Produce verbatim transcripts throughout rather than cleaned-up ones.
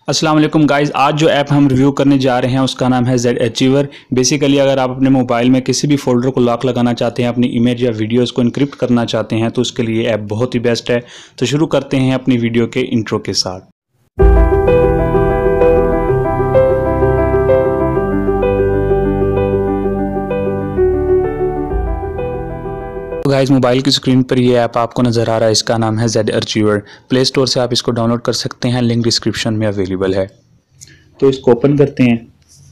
अस्सलाम वालेकुम गाइस, आज जो ऐप हम रिव्यू करने जा रहे हैं उसका नाम है जेड अचीवर। बेसिकली अगर आप अपने मोबाइल में किसी भी फोल्डर को लॉक लगाना चाहते हैं, अपनी इमेज या वीडियोस को इनक्रिप्ट करना चाहते हैं तो उसके लिए ऐप बहुत ही बेस्ट है। तो शुरू करते हैं अपनी वीडियो के इंट्रो के साथ। तो गाइस, मोबाइल की स्क्रीन पर ये ऐप आपको नज़र आ रहा है, इसका नाम है जेड अचीवर। प्ले स्टोर से आप इसको डाउनलोड कर सकते हैं, लिंक डिस्क्रिप्शन में अवेलेबल है। तो इसको ओपन करते हैं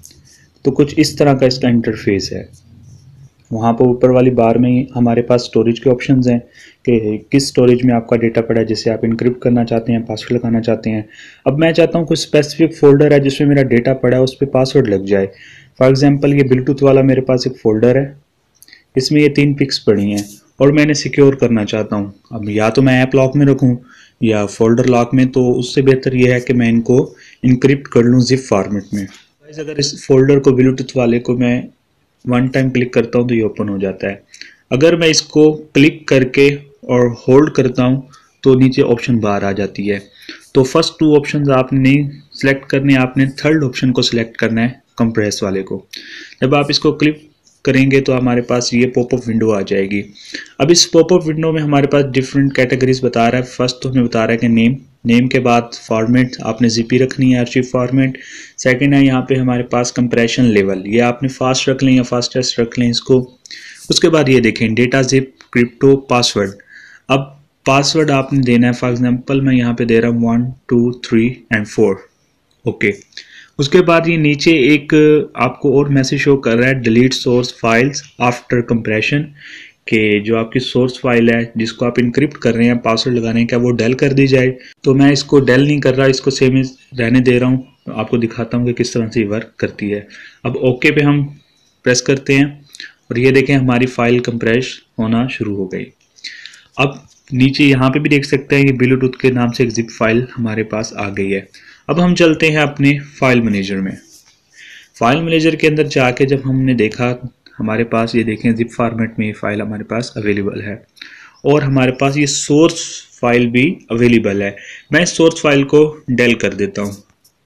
तो कुछ इस तरह का इसका इंटरफेस है। वहाँ पर ऊपर वाली बार में हमारे पास स्टोरेज के ऑप्शंस हैं कि किस स्टोरेज में आपका डेटा पड़ा है, जिसे आप इनक्रिप्ट करना चाहते हैं, पासवर्ड लगाना चाहते हैं। अब मैं चाहता हूँ कोई स्पेसिफिक फोल्डर है जिसमें मेरा डेटा पड़ा है, उस पर पासवर्ड लग जाए। फॉर एग्जांपल ये ब्लूटूथ वाला मेरे पास एक फ़ोल्डर है, इसमें ये तीन पिक्स पड़ी हैं और मैंने सिक्योर करना चाहता हूँ। अब या तो मैं ऐप लॉक में रखूँ या फोल्डर लॉक में, तो उससे बेहतर ये है कि मैं इनको इनक्रिप्ट कर लूँ जिप फॉर्मेट में। अगर इस फोल्डर को ब्लूटूथ वाले को मैं वन टाइम क्लिक करता हूँ तो ये ओपन हो जाता है। अगर मैं इसको क्लिक करके और होल्ड करता हूँ तो नीचे ऑप्शन बाहर आ जाती है। तो फर्स्ट टू ऑप्शंस आपने नहीं सिलेक्ट करने, आपने थर्ड ऑप्शन को सिलेक्ट करना है, कंप्रेस वाले को। जब आप इसको क्लिक करेंगे तो हमारे पास ये पॉपअप विंडो आ जाएगी। अब इस पॉपअप विंडो में हमारे पास डिफरेंट कैटेगरीज बता रहा है। फर्स्ट तो हमें बता रहा है कि नेम नेम के बाद फॉर्मेट आपने ज़िप रखनी है, आर्चिव फॉर्मेट। सेकंड है यहाँ पे हमारे पास कंप्रेशन लेवल, ये आपने फास्ट रख लें या फास्टेस्ट रख लें इसको। उसके बाद ये देखें डेटा ज़िप क्रिप्टो पासवर्ड। अब पासवर्ड आपने देना है, फॉर एग्जाम्पल मैं यहाँ पे दे रहा हूँ one two three and four. Okay, उसके बाद ये नीचे एक आपको और मैसेज शो कर रहा है, delete source files after compression, कि जो आपकी सोर्स फाइल है जिसको आप इनक्रिप्ट कर रहे हैं पासवर्ड लगाने का, वो डेल कर दी जाए। तो मैं इसको डेल नहीं कर रहा, इसको सेम ही रहने दे रहा हूँ। तो आपको दिखाता हूँ कि किस तरह से ये वर्क करती है। अब ओके पे हम प्रेस करते हैं और ये देखें हमारी फाइल कंप्रेस होना शुरू हो गई। अब नीचे यहाँ पे भी देख सकते हैं कि ब्लूटूथ के नाम से एक जिप फाइल हमारे पास आ गई है। अब हम चलते हैं अपने फाइल मैनेजर में। फाइल मैनेजर के अंदर जाके जब हमने देखा हमारे पास ये देखें जिप फॉर्मेट में ये फाइल हमारे पास अवेलेबल है और हमारे पास ये सोर्स फाइल भी अवेलेबल है। मैं इस सोर्स फाइल को डेल कर देता हूँ।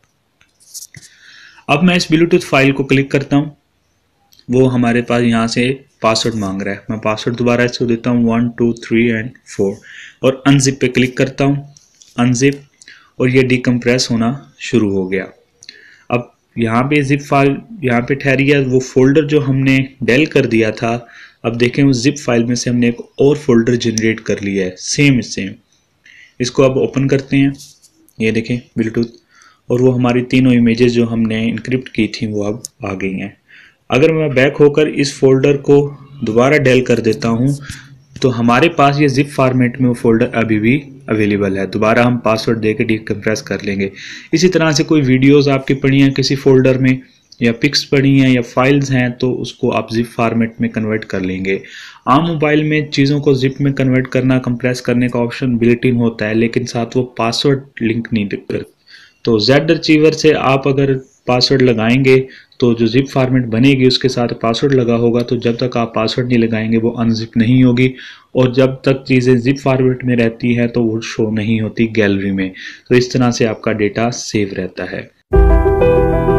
अब मैं इस ब्लूटूथ फाइल को क्लिक करता हूँ, वो हमारे पास यहाँ से पासवर्ड मांग रहा है। मैं पासवर्ड दोबारा इसको देता हूँ one two three and four और अनजिप पे क्लिक करता हूँ, अनजिप, और ये डिकम्प्रेस होना शुरू हो गया। अब यहाँ पे जिप फाइल यहाँ पे ठहरी है, वो फोल्डर जो हमने डेल कर दिया था, अब देखें उस जिप फाइल में से हमने एक और फोल्डर जनरेट कर लिया है, सेम सेम। इसको अब ओपन करते हैं, ये देखें ब्लूटूथ, और वो हमारी तीनों इमेजेस जो हमने इनक्रिप्ट की थी वो अब आ गई हैं। अगर मैं बैक होकर इस फोल्डर को दोबारा डेल कर देता हूँ तो हमारे पास ये जिप फॉर्मेट में वो फोल्डर अभी भी अवेलेबल है। दोबारा हम पासवर्ड दे के डिकम्प्रेस कर लेंगे। इसी तरह से कोई वीडियोस आपकी पड़ी हैं किसी फोल्डर में, या पिक्स पड़ी हैं या फाइल्स हैं, तो उसको आप जिप फॉर्मेट में कन्वर्ट कर लेंगे। आम मोबाइल में चीज़ों को जिप में कन्वर्ट करना, कंप्रेस करने का ऑप्शन बिल्ट इन होता है, लेकिन साथ वो पासवर्ड लिंक नहीं कर। तो जेड अचीवर से आप अगर पासवर्ड लगाएंगे तो जो जिप फॉर्मेट बनेगी उसके साथ पासवर्ड लगा होगा, तो जब तक आप पासवर्ड नहीं लगाएंगे वो अनजिप नहीं होगी, और जब तक चीज़ें जिप फॉर्मेट में रहती हैं तो वो शो नहीं होती गैलरी में। तो इस तरह से आपका डेटा सेव रहता है।